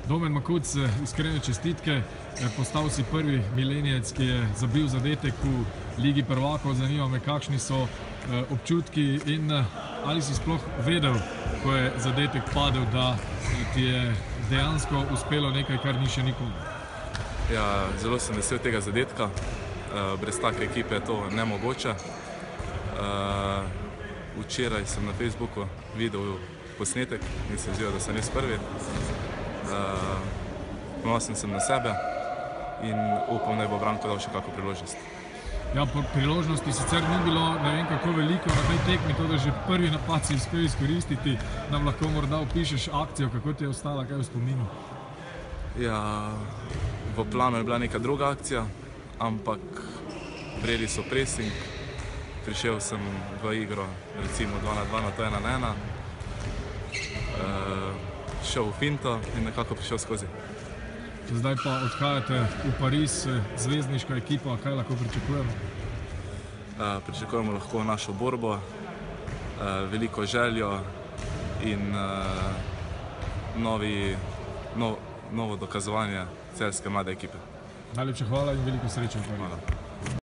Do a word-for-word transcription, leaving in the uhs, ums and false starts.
Domen Makuc, iskrene čestitke. Postal si prvi milenijec, ki je zabil zadetek v Ligi prvakov. Zanima me, kakšni so občutki in ali si sploh vedel, ko je zadetek padel, da ti je dejansko uspelo nekaj, kar ni še nikomu. Ja, zelo sem vesel tega zadetka. Brez take ekipe je to nemogoče. Včeraj sem na Facebooku videl posnetek in se zdi, da sem res prvi. Ponosen sem na sebe in upam, da bo Branko dal še kakšno priložnost. Ja, priložnosti sicer ni bilo ne vem kako veliko na tej tekmi, to da že prvi napad si uspel izkoristiti. Nam lahko morda opišeš akcijo, kako ti je ostala, kaj v spominu? Ja, v planu je bila neka druga akcija, ampak prijeli so pressing. Prišel sem v igro, recimo dva na dva, na to ena na ena. Šel v finto in nekako prišel skozi. Zdaj pa odhajate v Pariz, zvezdniška ekipa, kaj lahko pričakujemo? Pričakujemo lahko našo borbo, veliko željo in novo dokazovanje celjske mlade ekipe. Najlepša hvala in veliko sreče v Parizu.